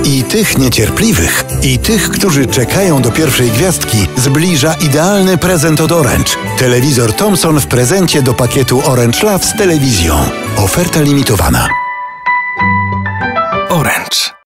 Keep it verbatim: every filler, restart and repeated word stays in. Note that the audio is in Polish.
I tych niecierpliwych, i tych, którzy czekają do pierwszej gwiazdki, zbliża idealny prezent od Orange. Telewizor Thomson w prezencie do pakietu Orange Love z telewizją. Oferta limitowana. Orange.